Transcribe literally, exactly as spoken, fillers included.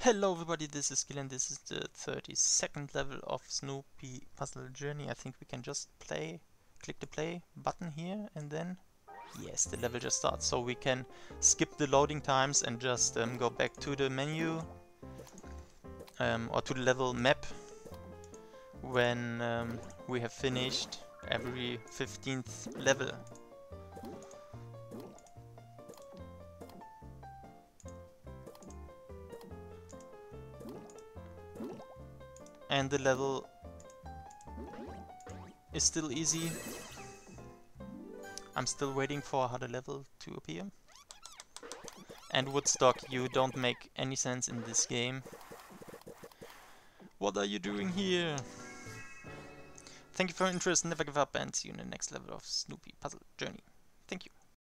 Hello everybody, this is Gil and this is the thirty-second level of Snoopy Puzzle Journey. I think we can just play, click the play button here and then, yes, the level just starts. So we can skip the loading times and just um, go back to the menu um, or to the level map when um, we have finished every fifteenth level. And the level is still easy. I'm still waiting for another level to appear. And Woodstock, you don't make any sense in this game. What are you doing here? Thank you for your interest, never give up, and see you in the next level of Snoopy Puzzle Journey. Thank you.